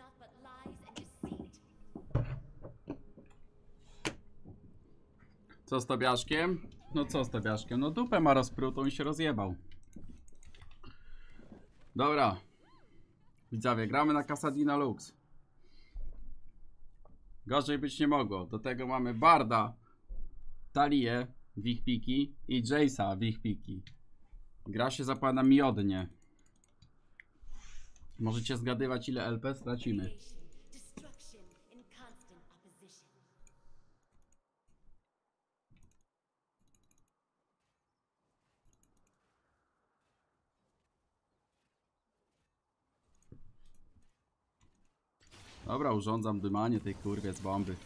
Co z Tobiaszkiem? No co z Tobiaszkiem? No dupę ma rozprutą i się rozjebał. Dobra. Widzowie, gramy na Kassadina Lux. Gorzej być nie mogło. Do tego mamy Barda, Talię w ich piki i Jace'a w ich piki. Gra się zapada miodnie. Możecie zgadywać, ile LP stracimy. Dobra, urządzam dymanie tej kurwie z bomby.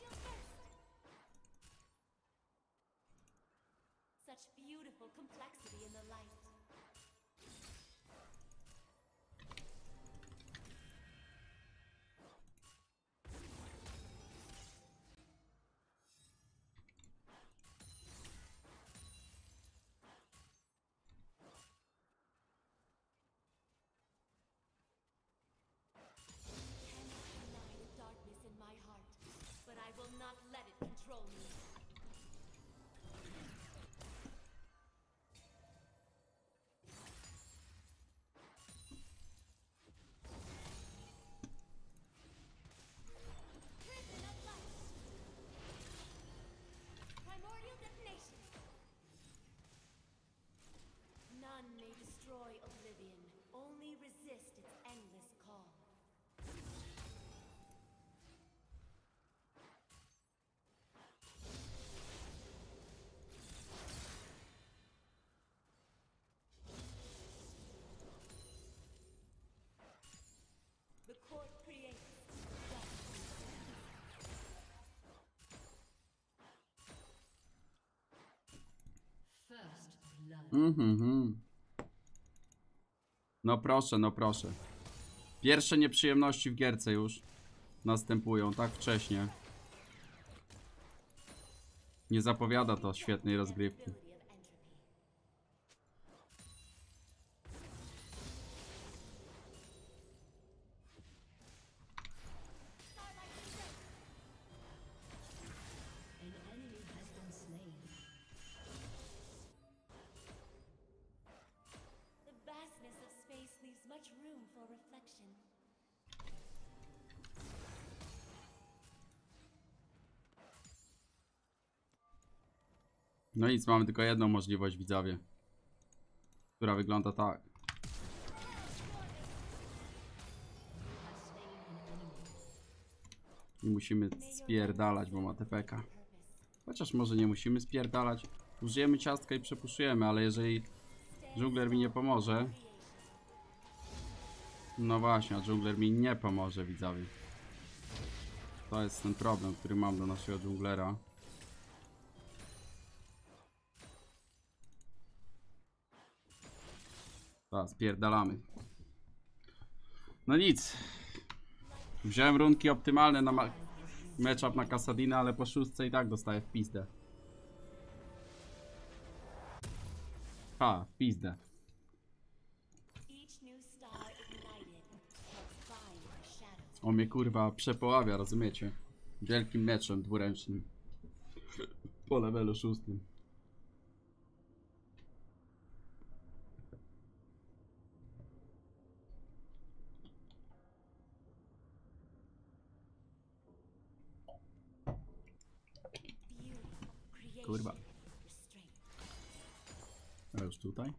No proszę, no proszę. Pierwsze nieprzyjemności w gierce już następują tak wcześnie. Nie zapowiada to świetnej rozgrywki. No nic, mamy tylko jedną możliwość, widzowie, która wygląda tak. I musimy spierdalać, bo ma TPK. Chociaż może nie musimy spierdalać. Użyjemy ciastka i przepuszujemy, ale jeżeli dżungler mi nie pomoże... No właśnie, a dżungler mi nie pomoże, widzowie. To jest ten problem, który mam do naszego dżunglera. Tak, spierdalamy. No nic. Wziąłem runki optymalne na matchup na Kassadina, ale po szóstce i tak dostaję w pizdę. Ha, w pizdę. On mnie kurwa przepoławia, rozumiecie? Wielkim meczem dwuręcznym. Po levelu 6. Kurwa. A już tutaj?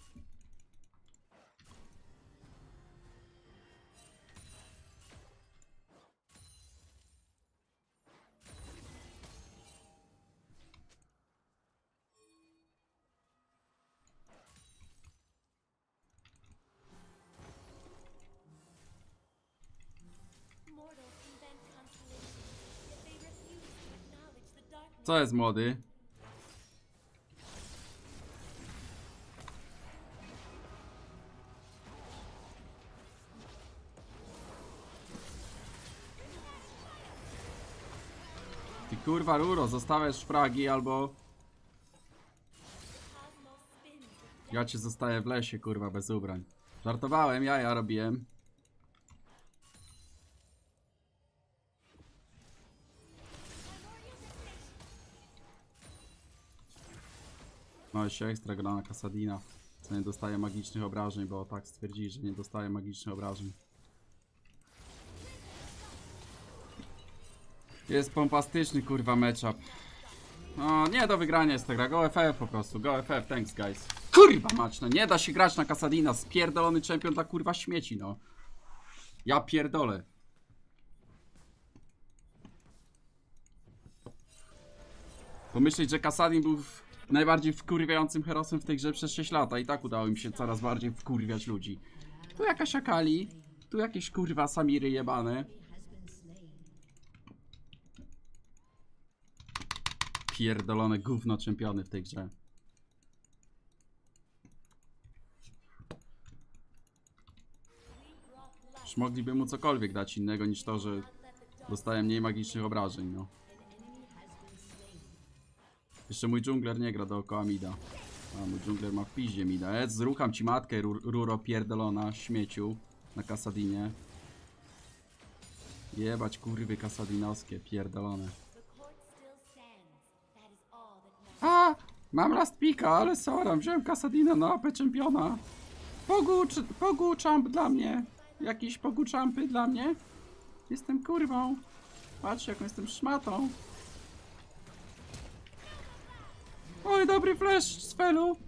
Co jest, młody? Ty kurwa ruro, zostawiasz fragi albo... Ja cię zostaję w lesie, kurwa, bez ubrań. Żartowałem, ja robiłem. się ekstra gra na Kassadina, co nie dostaje magicznych obrażeń, bo tak stwierdzili, że nie dostaje magicznych obrażeń. Jest pompastyczny kurwa matchup. No nie do wygrania jest ta gra, go FF po prostu, go FF, thanks guys. Kurwa mać, no nie da się grać na Kassadina, spierdolony czempion dla kurwa śmieci, no. Ja pierdolę. Pomyśleć, że Kassadin był najbardziej wkurwiającym herosem w tej grze przez 6 lat, i tak udało mi się coraz bardziej wkurwiać ludzi. Tu jakaś Akali, tu jakieś kurwa Samiry jebane. Pierdolone gówno czempiony w tej grze. Już mogliby mu cokolwiek dać innego niż to, że dostaje mniej magicznych obrażeń, no. Jeszcze mój dżungler nie gra dookoła mida. A mój dżungler ma w piździe mida. Zrucham ci matkę, ruro pierdolona, śmieciu, na Kassadinie. Jebać kurwy kassadinowskie, pierdolone. A! Mam last pika, ale soram, wziąłem Kassadina na AP czempiona. Poguczamp dla mnie. Jakieś poguczampy dla mnie. Jestem kurwą. Patrz jaką jestem szmatą. Oj, dobry flash z felu.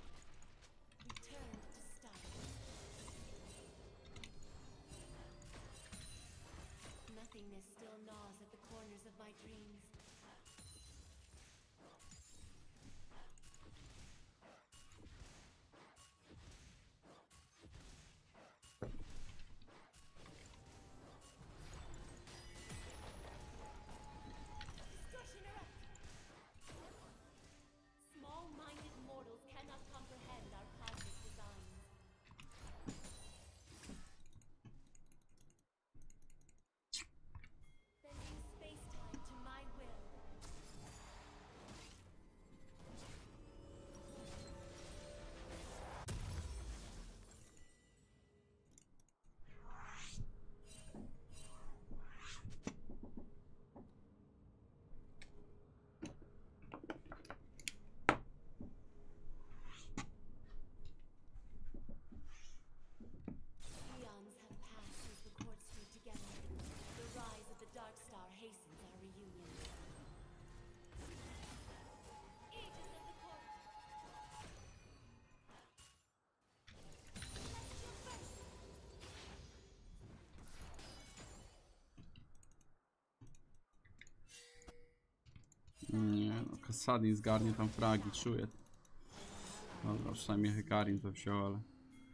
Nie no, Kassadin zgarnie tam fragi, czuję. Dobra, przynajmniej Hekarim to wziął, ale...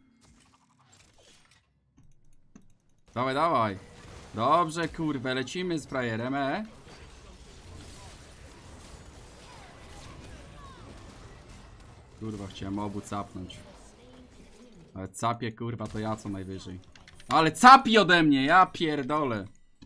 Dawaj, dawaj! Dobrze, kurwa, lecimy z frajerem, Kurwa, chciałem obu capnąć. Ale capie, kurwa, to ja co najwyżej. Ale capi ode mnie, ja pierdolę!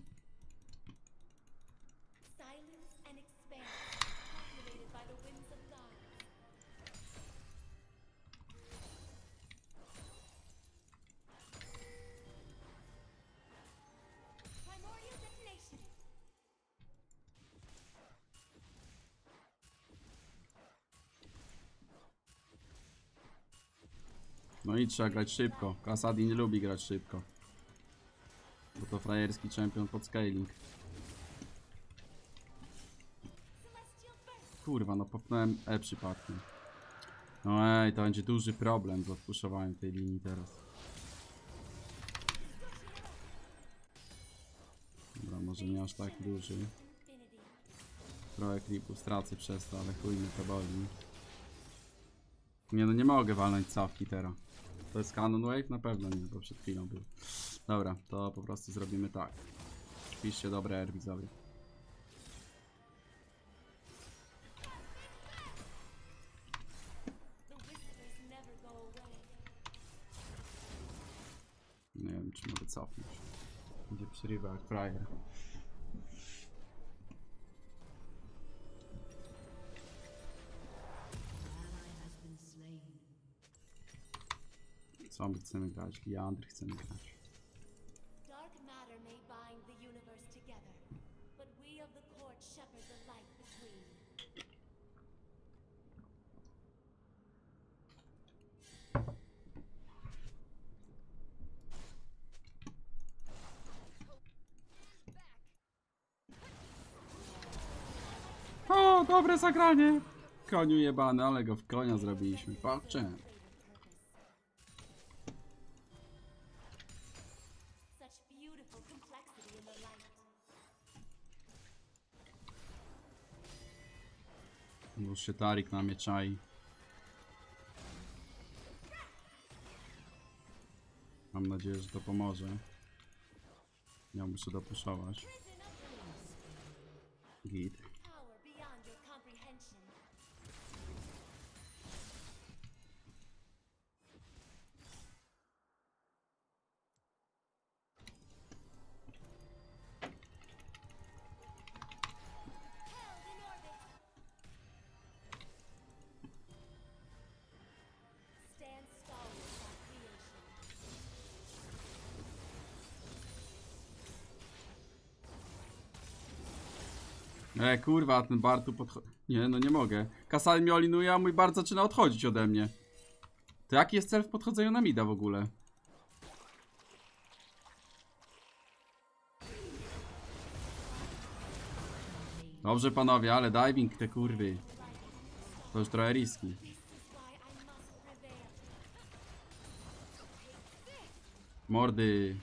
No i trzeba grać szybko. Kassadin nie lubi grać szybko. Bo to frajerski champion pod scaling. Kurwa, no popchnąłem przypadkiem. No ej, to będzie duży problem z odpuszowaniem tej linii teraz. Dobra, może nie aż tak duży. Trochę creepu stracę przez to, ale chuj mnie to boli. Nie no, nie mogę walnąć cawki teraz. To jest Cannon Wave? Na pewno nie, bo przed chwilą był. Dobra, to po prostu zrobimy tak. Piszcie dobre R, widzowie. Nie wiem, czy mogę cofnąć. Będzie przerywa jak frajer. Co my chcemy grać? Liandry chcemy grać. O, dobre zagranie. Koniu jebany, ale go w konia zrobiliśmy. Patrzcie. Już się Tarik na mnie czai. Mam nadzieję, że to pomoże. Ja muszę dopuszować. Git. Kurwa, ten bar tu podchodzi. Nie, no nie mogę. Kasal mnie olinuje, a mój bar zaczyna odchodzić ode mnie. To jaki jest cel w podchodzeniu na mida w ogóle? Dobrze panowie, ale diving te kurwy. To już trochę riski. Mordy.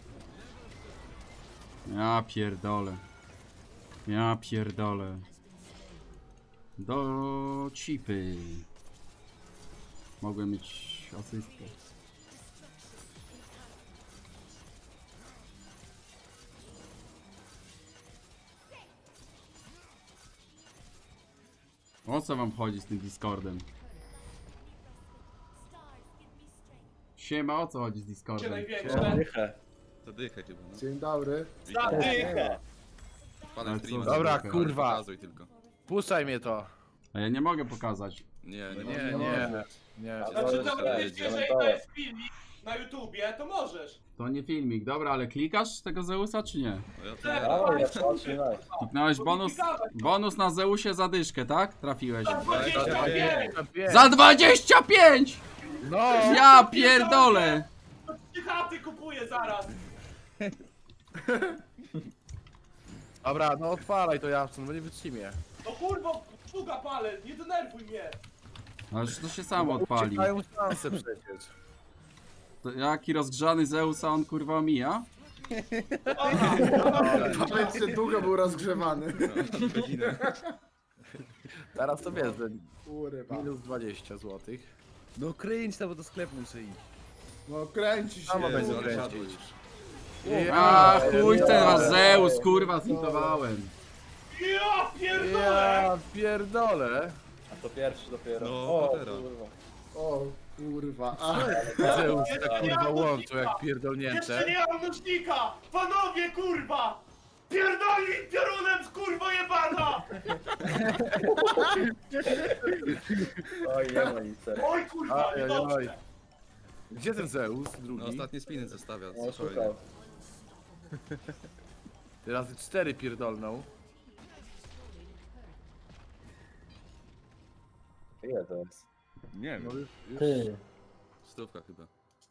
Ja pierdolę. Ja pierdolę. Do cipy. Mogłem mieć asystę. O co wam chodzi z tym Discordem? Siema, o co chodzi z Discordem? Zadychę chyba, no. Dzień dobry. Zadychę! Palę Ale streama. co? Dobra, Zadychę. kurwa. Pokazuj tylko. Puszczaj mnie to. A ja nie mogę pokazać. Nie, Nie, nie, nie. Znaczy to Dobra, mówisz, jeżeli to jest filmik na YouTubie, to możesz. To nie filmik, dobra, ale klikasz tego Zeusa czy nie? No ja to Tak, Kliknąłeś bonus na Zeusie zadyszkę, tak? Trafiłeś. 25! Za 25! No! Ja pierdolę! Trzy chaty kupuję zaraz! Dobra, no odpalaj to Jawson, bo nie wytrzymie. No kurwa, sztuga palę, nie denerwuj mnie! Ależ to się samo odpali. Mają szansę przecież. To jaki rozgrzany Zeusa on kurwa omija? Jeszcze długo był rozgrzewany. godzinę. Teraz to wiesz, że Kurwa. minus 20 zł. No kręć to, bo do sklepu muszę iść. No kręci się. Samo będzie Ale kręcić. siadło już. A chuj ten Zeus, kurwa zintowałem. Ja pierdolę! Ja pierdolę. To pierwszy dopiero. No, teraz. O kurwa. Zeus tak kurwa łączył jak Jeszcze pierdolnięte. nie mam nośnika! Panowie kurwa! Pierdolni piorunem z kurwo jebana! Oj, nie ma nic. Oj kurwa, Oj, oj, oj. niedobrze! Gdzie ten Zeus No drugi? ostatnie spiny zostawia, No, spokojnie. szukał. Razy 4 pierdolną. Ile to jest? Nie No wiem, już stówka chyba.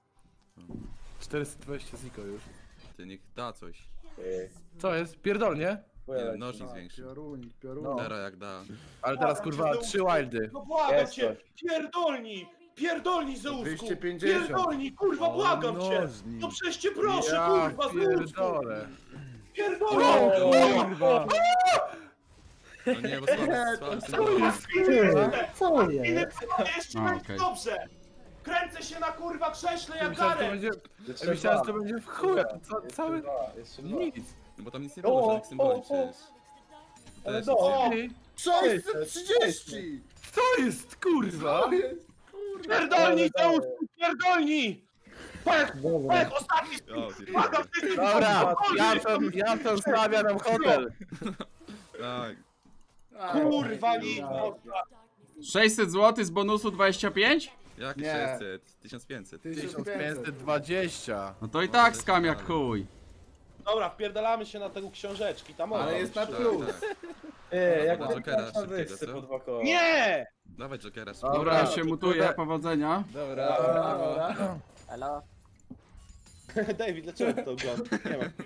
420 ziko już. Ty niech da coś. Ty, Co jest? Pierdolnie? chuja Nie, nożnik zwiększy. Piorunik, No. piorunik. Teraz jak da. Ale teraz kurwa 3 wildy. No błagam Jest cię! coś. Pierdolni! Pierdolni Zeusku! 250. Pierdolni, kurwa, błagam cię! nożnik. No przecież cię proszę, Ja kurwa, Zeusku! pierdolę. Pierdolni! Kurwa. No nie, bo słaby Co Ile jeszcze A, będzie okej. dobrze! Kręcę się na kurwa krześle jak Myślałem, że to Garen! będzie, Jeszcze ja myślałem, że dwa. to będzie w chuj, a to Jeszcze cały... dwa, jeszcze dwa. Nic. No bo tam nic nie było, żadnych symboli przecież. Ale Też no. O! Ty, 630! co jest kurwa? To jest kurwa. Pierdolni, Zeusku, pierdolni! Pech, pech, ostatni nic. spin! O, ty. Błagam wszystkich! Dobra, Janton stawia nam hotel. Tak. Kurwa, nic! 600 zł z bonusu 25? Jak Nie. 600? 1500. 1520. No to i tak skam jak chuj. Dobra, wpierdalamy się na tego książeczki, tam Ale można jest na być. plus. Jak Dobra, Jokera na szybkiego, wyspy co? po 2 koła. Nie! Dawaj Jokera. Dobra, ja się mutuję, powodzenia. Dobra. Halo? David, dlaczego ty to oglądasz? Nie ma.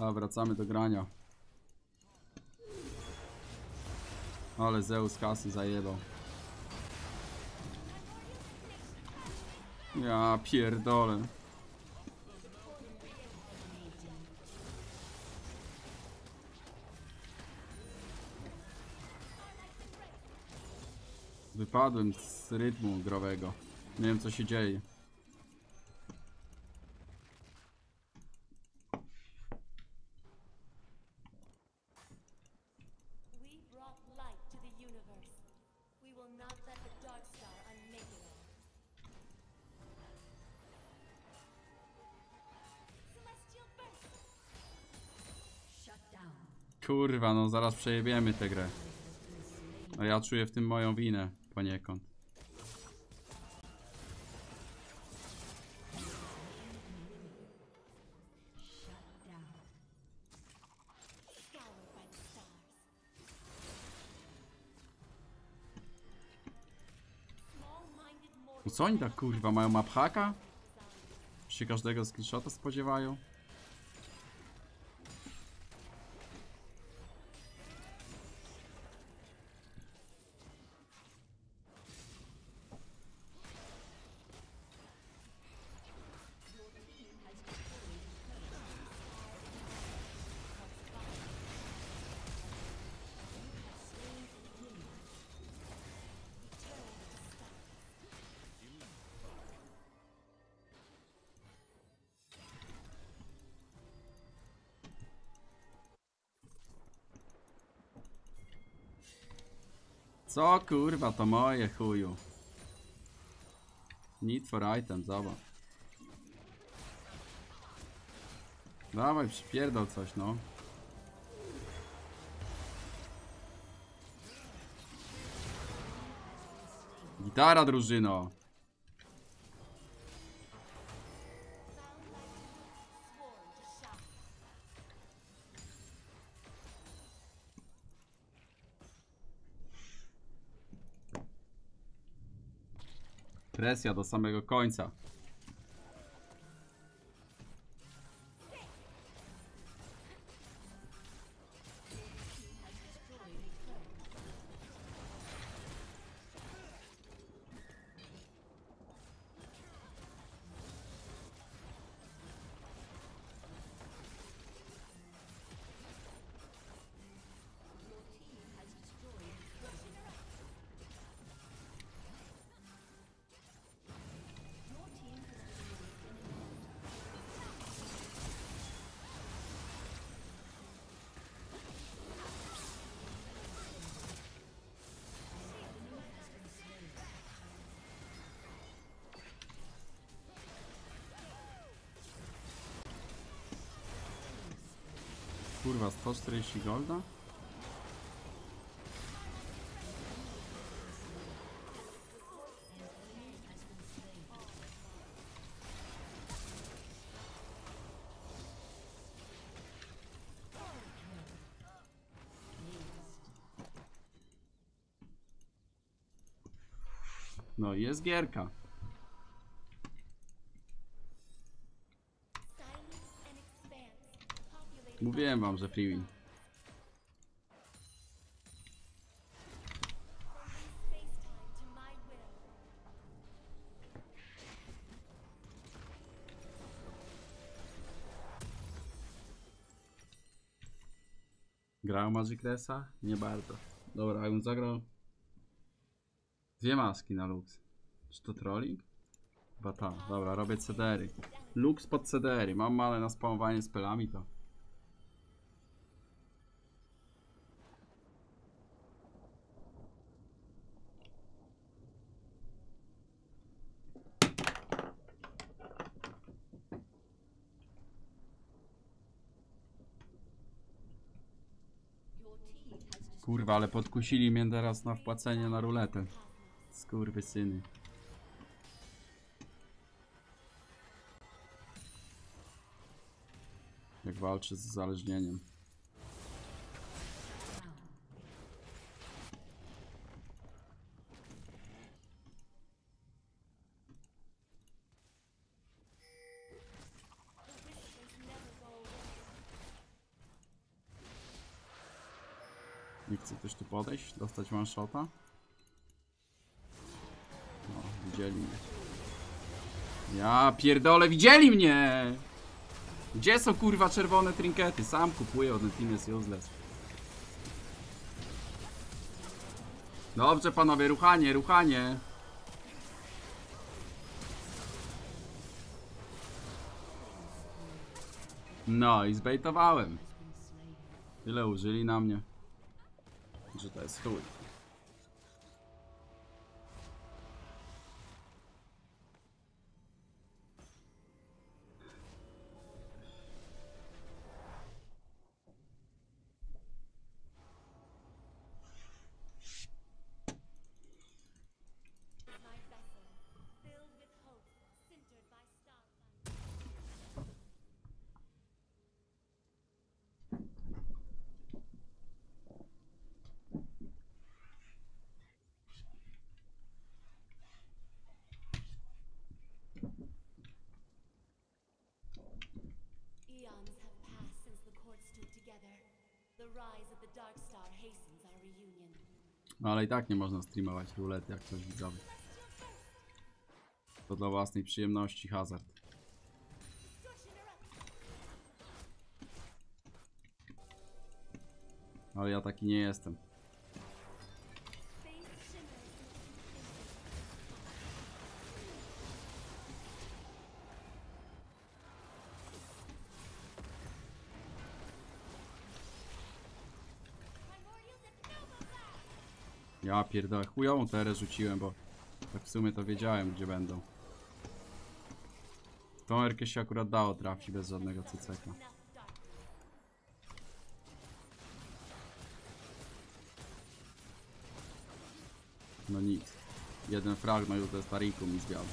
A, wracamy do grania. Ale Zeus kasy zajebał. Ja pierdolę. Wypadłem z rytmu growego. Nie wiem co się dzieje. We brought light to the universe. We will not let the Dark Star unmake it all. Celestial burst. Shut down. Kurwa, no zaraz przejebiemy tę grę. A ja czuję w tym moją winę poniekąd. Scoured by the stars. Small-minded No mortals co oni tak kurwa mają maphaka? Się każdego screenshota spodziewają? Co kurwa, to moje chuju. Need for item, zobacz. Dawaj, przypierdol coś, no. Gitara, drużyno. sworn to shout. Presja do samego końca. Kurwa, 140 golda? No i jest gierka. Silence and expanse. Populated Mówiłem wam, że free win. space-time to my will. Grał Magic Resa? Nie bardzo. Dobra, jakbym zagrał... Dwie maski na Lux. Czy to trolling? Chyba ta. Dobra, robię cedery. Lux pod cedery. Mam male na spamowanie z pelami to. Kurwa, ale podkusili mnie teraz na wpłacenie na ruletę. Skurwysyny. Jak walczy z uzależnieniem. The whispers never go away. Nie chce też tu podejść, dostać one shota. No, widzieli mnie. Ja pierdolę, widzieli mnie! Gdzie są kurwa czerwone trinkety? Sam kupuję, od team jest useless. Dobrze panowie, ruchanie, ruchanie. No i zbejtowałem. Tyle użyli na mnie, że to jest chuj. My vessel, filled with hope, centered by starlight. Eons have passed since the court stood together. The rise of the Dark Star hastens our reunion. No ale i tak nie można streamować rulety jak ktoś widzowy. To dla własnej przyjemności hazard. Ale ja taki nie jestem. Space shimmers Primordial Nova Blast! Ja pierdolę, chujową terę rzuciłem, bo tak w sumie to wiedziałem gdzie będą. W tą erkę się akurat dało trafić bez żadnego cyceka. Enough dark. No nic. Jeden frag, no i to jest Tariku mi zwiał.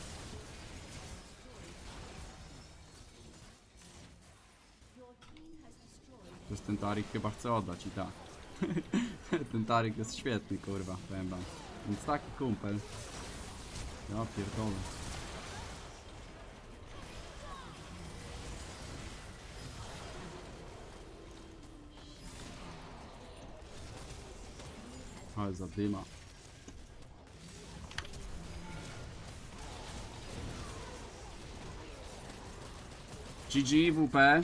Przecież ten Tarik chyba chce oddać i tak. Ten Tarik jest świetny, kurwa, powiem wam. Więc taki kumpel. Ja pierdolę. Ale za dyma. GG, WP.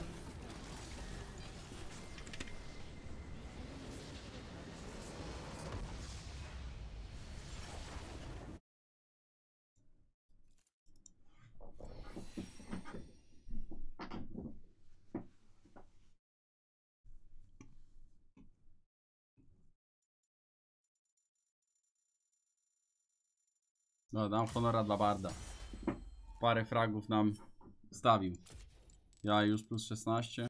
No, dam honora dla Barda. Parę fragów nam stawił. Ja już plus 16.